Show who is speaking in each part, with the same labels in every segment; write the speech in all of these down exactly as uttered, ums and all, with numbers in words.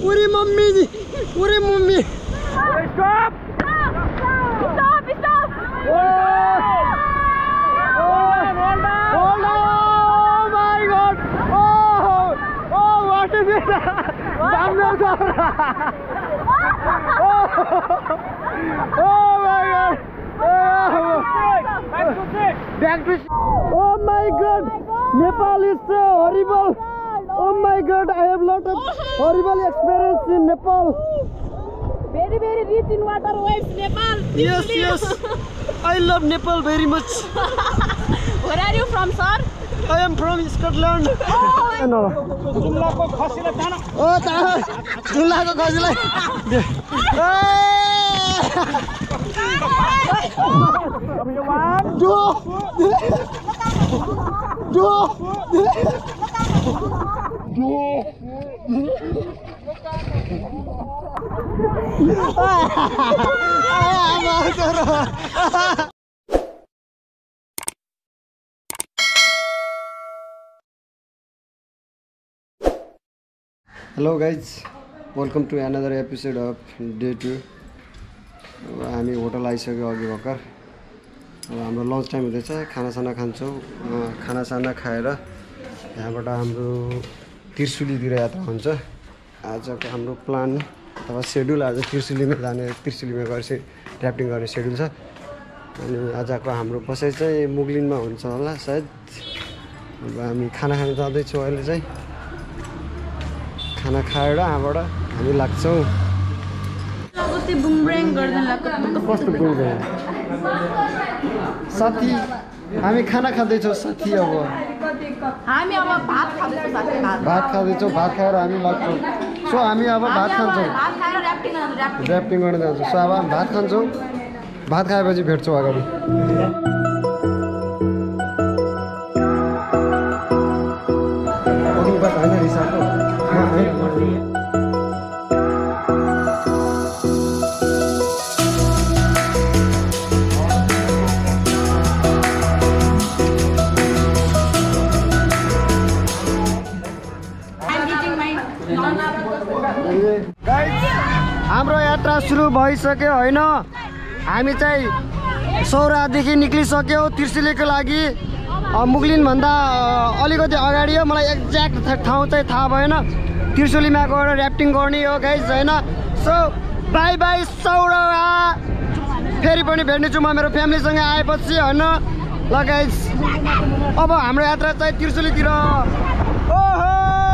Speaker 1: पूरी मम्मी जी पूरी mummy
Speaker 2: stop stop stop
Speaker 1: Oh my god! Back to oh my god! Nepal is so horrible! Oh my god! I have lot of horrible experience in Nepal.
Speaker 2: Very very rich in water waves, Nepal.
Speaker 1: Yes yes. I love Nepal very much.
Speaker 2: Where are you from, sir?
Speaker 1: I am from Scotland. Oh no.
Speaker 2: Julako khasila tana.
Speaker 1: Oh tana. Julako khasila. Do. Do. Hello guys, welcome to another episode of day two. हामी hotel आइसक्यो अघि भर्खर अब हाम्रो lunch time हुँदैछ खानासाना खान्छौँ खानासाना खाएर यहाँबाट हाम्रो त्रिशुलीतिर यात्रा हुन्छ आजको हाम्रो प्लान अथवा सेड्युल आज त्रिशुलीमा जाने त्रिशुलीमा गएर ऱ्याफ्टिङ गर्ने सेड्युल छ अनि आजको हाम्रो बसाइ चाहिँ मुगलिनमा हुन्छ होला सायद अब हामी खाना खान जाँदैछौँ अहिले चाहिँ खाना खाएर यहाँबाट हामी लाग्छौँ
Speaker 2: कति बुमरेङ गर्दैन
Speaker 1: कस्तो बुमरेङ साथी हामी खाना खाँदैछौँ साथी अब
Speaker 2: हामी अब भात खाँदैछौँ साथी
Speaker 1: भात खाँदैछौँ भात खाएर हामी लाग्छौँ सो हामी अब भात खान्छौँ
Speaker 2: भात खाएर ऱ्याफ्टिङ
Speaker 1: ऱ्याफ्टिङ गर्न जान्छौँ सो अब हामी भात खान्छौँ भात खाएपछि भेट्छौँ अगाडि होइन रिसाको हाम्रो यात्रा सुरु भइसक्यो होइन हामी चाहिँ सौरादेखि निक्लिसक्यौँ त्रिशुलीको लागि मुगलिनभन्दा अलिकति अगाडि हो मलाई एक्ज्याक्ट ठाउँ चाहिँ थाहा भएन त्रिशुलीमा गएर ऱ्याफ्टिङ गर्ने हो गाइज होइन सो बाई बाई सौरा फेरि पनि भेट्नेछु म मेरो फ्यामिलीसँग आएपछि होइन ल गाइज अब हाम्रो यात्रा चाहिँ त्रिशुलीतिर ओहो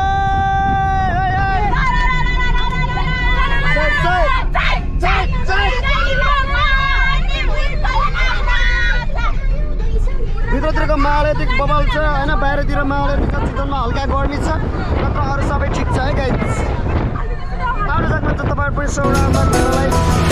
Speaker 1: भित्रतिरको माहौल यति बबल छ होइन बाहिरतिर माहौल यति चितवनमा हल्का गर्मी छ नत्र अरू सबै ठिक छ है गाइज आउन सक्नुहुन्छ तपाईँहरू पनि सौरामा घरलाई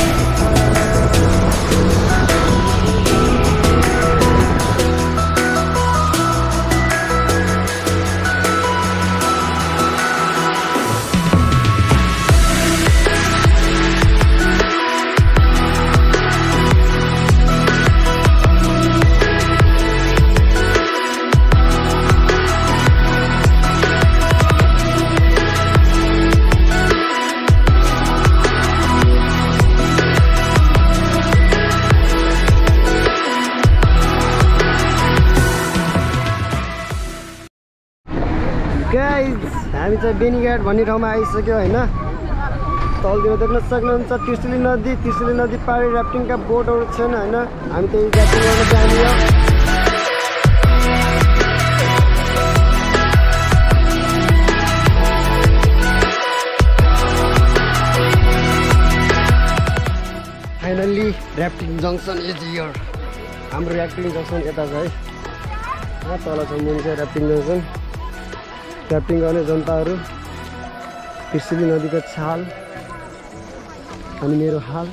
Speaker 1: हामी चाहिँ बेनीघाट भन्ने ठाउँमा आइसक्यो होइन तलतिर देख्न सक्नुहुन्छ त्रिशुली नदी त्रिशुली नदी पारी ऱ्याफ्टिङका बोटहरू छन् होइन हामी त्यही ऱ्याफ्टिङ गर्न जाने हो finally rafting junction is here हाम्रो ऱ्याफ्टिङ जङ्सन यता छ है तल छ मेन चाहिँ ऱ्याफ्टिङ जङ्सन ऱ्याफ्टिङ गर्ने जनताहरू त्रिशुली नदीको छाल अनि मेरो हाल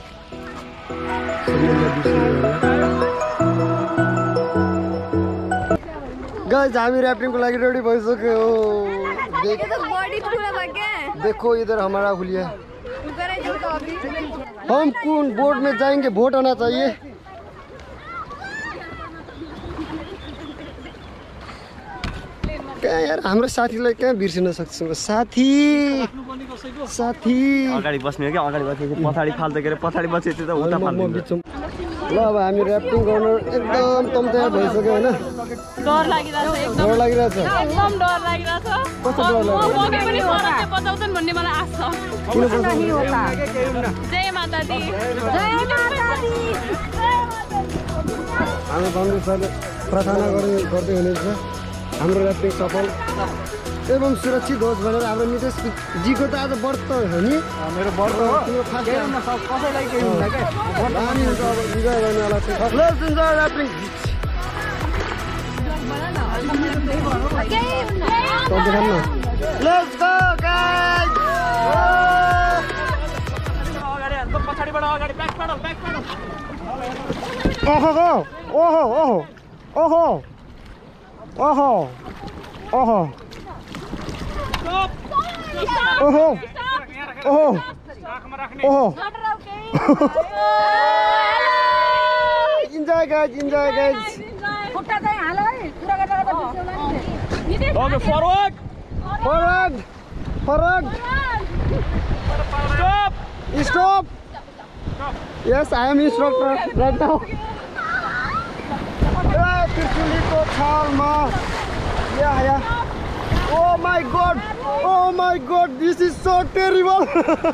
Speaker 1: गाइस हामी ऱ्याफ्टिङको लागि रेडी भइसक्यो देखो इधर हमारा हुलिया हम कौन बोर्ड में जाएंगे वोट आना चाहिए कहाँ यार हाम्रो साथीलाई कहाँ बिर्सिन सक्छौँ साथी साथी
Speaker 3: अगाडि बस्ने हो क्या अगाडि बसेपछि पछाडि फाल्दै के अरे पछाडि बसेपछि त उता फाल्दिन्छ
Speaker 1: ल अब हामी ऱ्याफ्टिङ गर्न एकदम तम्तयार भइसक्यो होइन
Speaker 2: डर लागिरहेछ एकदम
Speaker 1: डर लागिरहेछ
Speaker 2: एकदम डर लागिरहेछ
Speaker 1: कस्तो डर लागिरहेछ
Speaker 2: मगे पनि सरले बचाउँछन् भन्ने मलाई आशा छ जय माता दी जय माता दी
Speaker 1: हामी बन्धु सरले प्रार्थना गर्ने गर्दै हुनुहुन्छ हाम्रो ऱ्याफ्टिङ सफल एवं सुरक्षित होस् भनेर हाम्रो नितेश जीको त आज व्रत हो नि मेरो व्रत हो तिम्रो खास कसैलाई केही हुँदैन क्या हामी अब इन्जोय गर्नेवाला छ let's enjoy rafting let's go guys
Speaker 3: अगाडि हान्नु पछाडिबाट अगाडि ब्याक प्याडल ब्याक प्याडल
Speaker 1: ओहो ओहो ओहो ओहो ओहो ओहो ओहो ओहो ओहो इन्जोय गाइज इन्जोय गाइज
Speaker 2: खुट्टा चाहिँ हाल है कुरा गर्दा गर्दा बिर्स्यौला नि
Speaker 3: okay forward
Speaker 1: forward forward
Speaker 3: stop
Speaker 1: stop yes I am instructor right now त्रिशुलीको छालमा या या Oh my god! Oh my god! This is so terrible!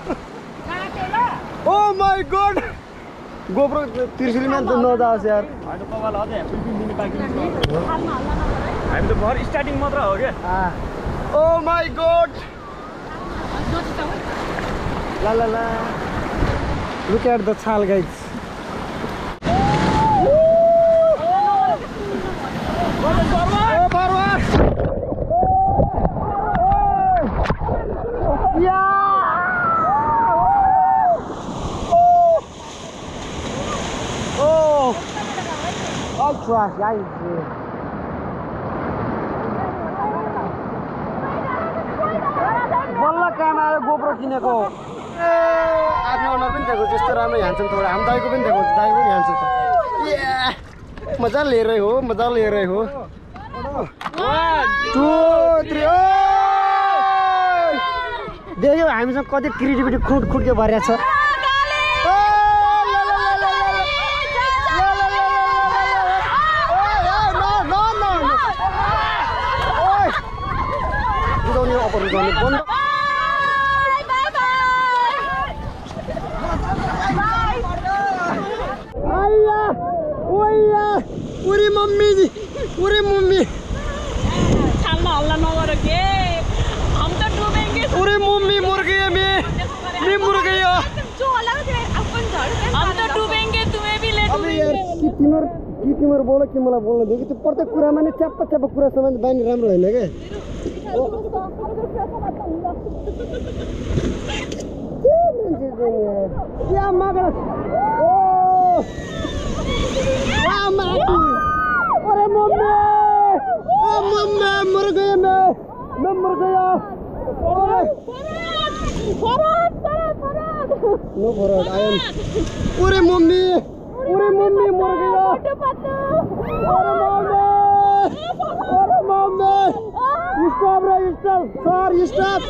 Speaker 1: Oh my god! GoPro त्रिशुलीमा त नजाओस् यार
Speaker 3: हैन कपाल अझै फिफ्टिन दिने बाँकी छ हामी त भर स्टार्टिङ मात्र हो के
Speaker 1: Oh my god! La la la! Look at the छाल guys. Oh forward! Ultra guys. बल्ल काम आयो गोप्रो किनेको ए आफ्नो अनुहार पनि देखो जस्तो राम्रो ह्यान्डसम थोडा हाम्रो दाइको पनि देखो दाइ पनि ह्यान्डसम छ मजा लिएरै हो मजा लिएरै हो टु थ्री देख्यो हामीसँग कति क्रिएटिभिटी खुट खुट्के भरिया छ पूरी मम्मी जी पूरी मम्मी
Speaker 2: छालमा हल्ला नगर के हम तो डूबेंगे
Speaker 1: पूरी मम्मी मर गई है मैं मैं मर गई हूं
Speaker 2: जो अलग से अपन झड़ हम तो डूबेंगे तुम्हें भी ले
Speaker 1: अब यार कि तिम्रो कि तिम्रो बोल कि मलाई बोल्न दे कि त्यो प्रत्येक कुरामा नि च्याप्प च्याप्प कुरा सम्बन्ध बानी राम्रो हैन के या मगर ओ या माटी अरे मम्मी ओ मम्मी मर गई मैं मैं मर गया ओए
Speaker 2: फरक फरक फरक
Speaker 1: नो फरक आई एम अरे मम्मी अरे मम्मी मर गया अरे मम्मी अरे मम्मी स्टॉप रे stop sir stop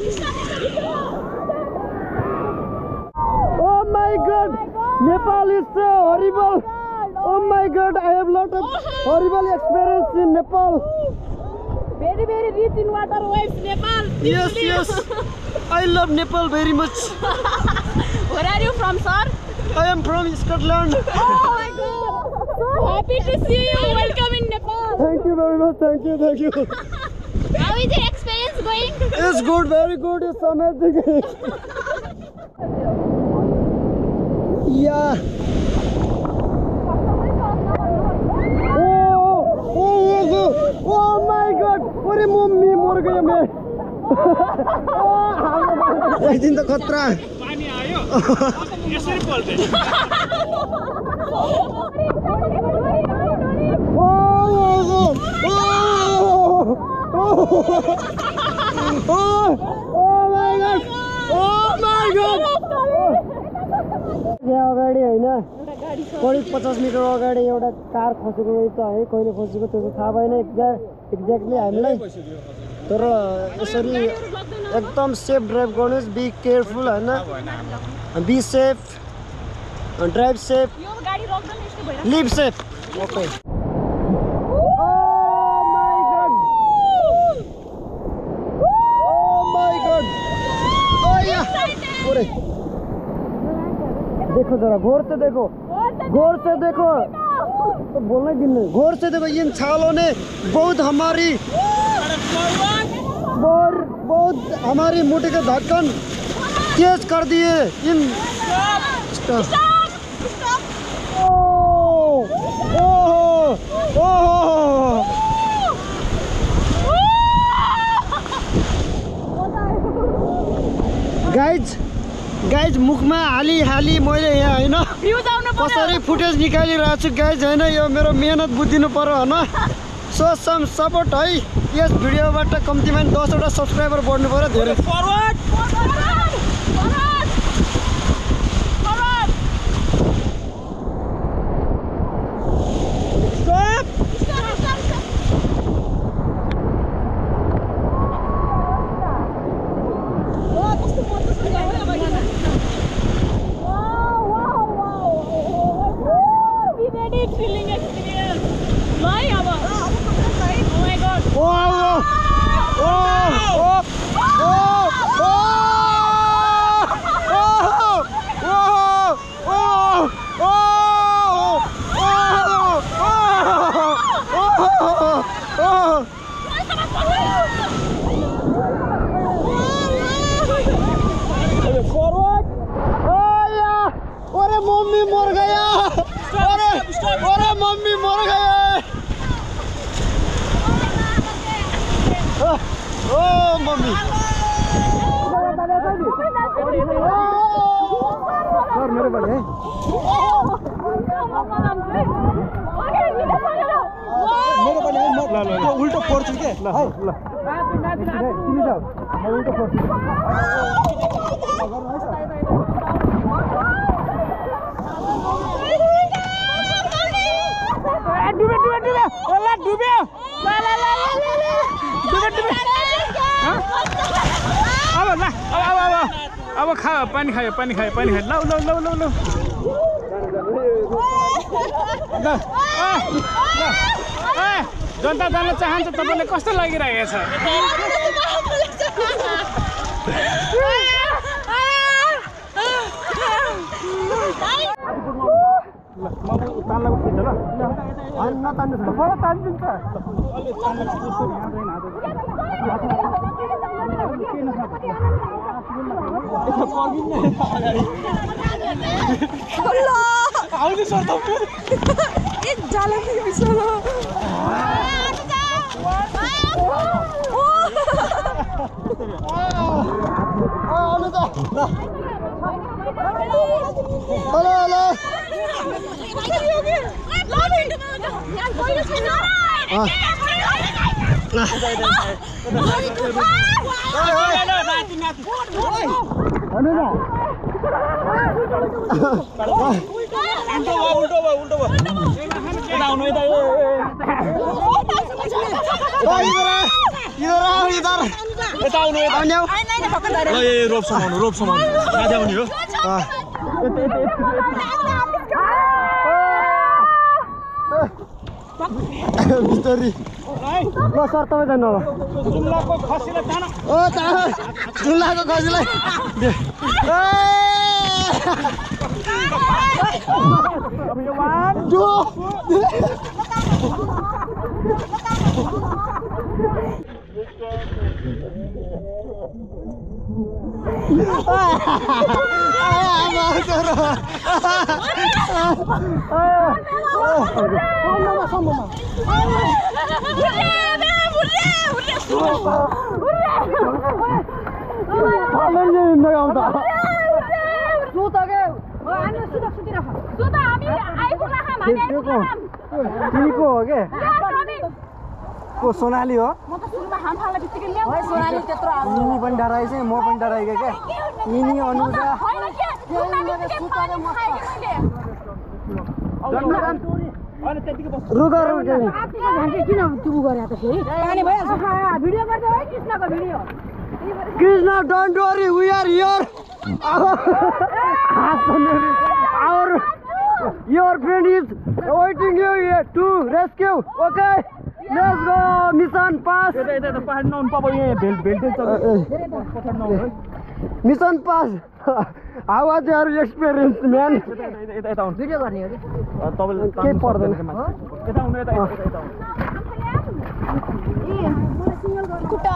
Speaker 1: Oh my god! Nepal is so horrible! Oh my god! I have lot of horrible experience in Nepal!
Speaker 2: Very very rich in water waves Nepal!
Speaker 1: Yes, yes! I love Nepal very much!
Speaker 2: Where are you from, sir?
Speaker 1: I am from Scotland!
Speaker 2: Oh my god! So happy to see you! Welcome in Nepal!
Speaker 1: Thank you very much, thank you, thank you!
Speaker 2: How is your experience going?
Speaker 1: It's good, very good, it's amazing! Yeah! Oh, oh, oh, oh my god! अरे mummy मर गयो मैं एक दिन त खतरा
Speaker 3: पानी आयो यसरी पल्टे
Speaker 1: Oh my god! Oh my god! Yeah, already, I know. करिब पचास मिटर अगाडि एउटा कार खसेको रहेछ है, कहिले खसेको त्यो थाहा भएन एक्ज्याक्टली हामीलाई। तर यसरी एकदम सेफ ड्राइभ गर्नुहोस्, बी केयरफुल होइन, be safe, drive safe, live safe. Okay देखो जरा गौर से देखो, गौर से देखो, तो बोलना ही दिन में, गौर से देखो। इन छालों ने बहुत हमारी बहुत बहुत हमारी मुट्ठी के धड़कन तेज कर दिए। इन गाइज गाइज मुखमा हाली हाली मैले यहाँ होइन कसरी फुटेज निकालिरहेको छु गाइज होइन। यो मेरो मेहनत बुझिदिनु पर्यो होइन। सो सम सपोर्ट है, यस भिडियोबाट कम्तीमा दसवटा सब्सक्राइबर बढ्नु पर्यो धेरै। मम्मी मर गया, अरे अरे मम्मी मर गया। ओ मम्मी सर मेरे बड़े मेरे बड़े उल्टो फोर्च के ल ल तिमी जाऊ म उल्टो फोर्च डुबे डुबे डुबे ओला डुबे ला ला ला ला डुबे डुबे अब ल अब अब अब अब खा पानी खायो पानी खायो पानी खायो लौ लौ लौ लौ लौ ल ए जनता जान चाहन्छ तपाईले कस्तो लागिरहेको छ तान्ला उठ्छ ल अनि नतान्नु छ बडा तान्दिन्छ अलि तान्ला जस्तो यहाँदैन हात आउने सर तपाईँ एक जाला पनि बिसलो आउनु त ल ल ल रोप समाउनु रोप समाउनु आउने हो बिस्तारी ल सर तपाईँ जानु जुम्लाको खसीलाई जान ओ जुम्लाको खसीलाई तिमीको हो के को सोनाली हो यिनी पनि डराएछ म पनि डराएँ क्या यिनी अनुजा रुक रुक
Speaker 4: किन टुबु गरे त फेरि पानी भइहाल्छ भिडियो गर्दै है कृष्णको video
Speaker 1: Krishna don't worry we are here our your friend is waiting you here to rescue okay let's go mission pass
Speaker 3: यता यता पहाड नआउनु पापा यहाँ भेल भेल्टेल छ पछाड नआउनु है
Speaker 1: mission pass how was your experience man
Speaker 3: यता यता यता आउनु
Speaker 4: भिडियो गर्ने हो कि
Speaker 3: तपाईले
Speaker 1: के पर्दैन
Speaker 3: यता आउनु यता यता यता
Speaker 4: खुट्टा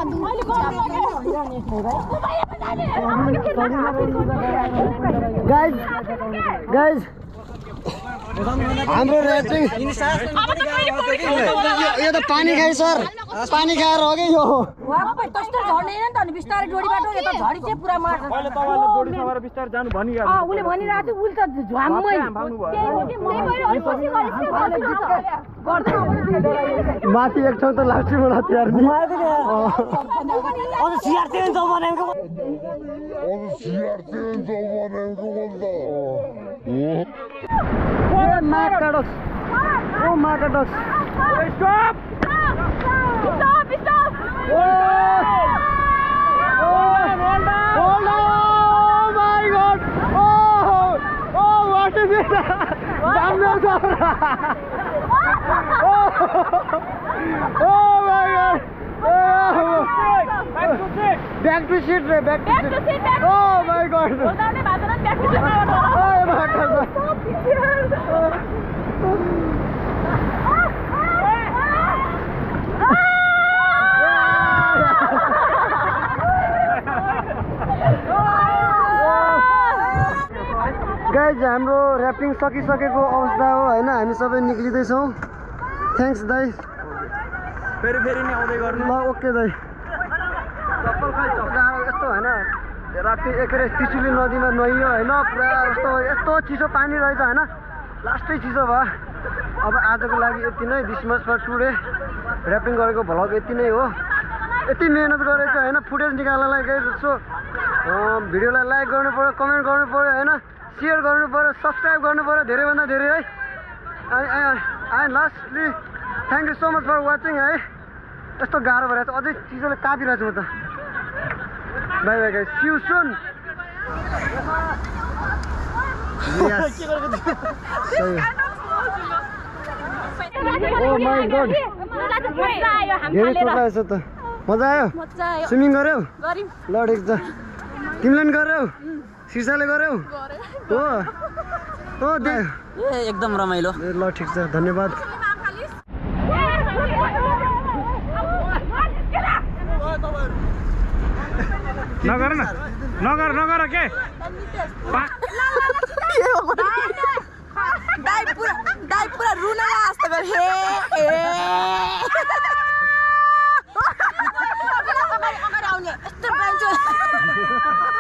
Speaker 1: guys guys हाम्रो रेटिङ यो त पानी खाइ सर पानी खाएर हो कि यो
Speaker 4: वापै कस्तो झर्ने नि त अनि बिस्तारै डोरीबाट यो त झरी चाहिँ पुरा मार्छ
Speaker 3: अहिले तपाईले डोरी सवार बिस्तार जानु भनि
Speaker 4: अ उले भनिरहेको थियो उले त झ्वाम्मै
Speaker 1: माथि एक ठाउँ त लास्टै मलाई तयार नि
Speaker 4: अझ सिआर चाहिँ जाउ भनेको
Speaker 1: Oh Marcados! Oh Marcados!
Speaker 3: Stop!
Speaker 2: Stop! Stop!
Speaker 1: Oh! Hold on! Hold on! Oh my God! Oh! Oh! What is it? Dinosaur! Oh! Oh my God! Oh! Back to shit! Back to shit! Back to shit! Oh my God!
Speaker 2: Back to shit!
Speaker 1: Oh my God! Guys हाम्रो rafting सकिसकेको अवस्था हो होइन हामी सबै निक्लिँदैछौँ thanks दाइ
Speaker 3: फेरि फेरि नै आउँदै गर्नु
Speaker 1: ल ओके दाइ यस्तो होइन राति एकै त्रिचुली नदीमा नुहाइयो होइन पुरा यस्तो यस्तो चिसो पानी रहेछ होइन लास्टै चिसो भयो अब आजको लागि यति नै this much for today rafting गरेको भ्लग यति नै हो यति मेहनत गरेको होइन फुटेज निकाल्नलाई गए जस्तो भिडियोलाई लाइक गर्नु पऱ्यो कमेन्ट गर्नु पऱ्यो होइन सेयर गर्नु पऱ्यो सब्सक्राइब गर्नु पऱ्यो धेरैभन्दा धेरै है and lastly thank you so much for watching है यस्तो गाह्रो भएर चाहिँ अझै चिजोले कापिरहेको छु म त bye bye guys see you soon oh my god धेरै चोट लागेछ त मजा आयो स्विमिङ गर्यौ ल ठिक छ तिमीले पनि गर्यौ शीर्षाले गर्यौ हो हो दे
Speaker 4: एकदम रमाइलो
Speaker 1: ल ठिक छ धन्यवाद
Speaker 3: नगर न नगर नगर के
Speaker 4: दाइ पुरा दाइ पुरा रुन लास्ट गरे हे ए अगाडि आउने यस्तो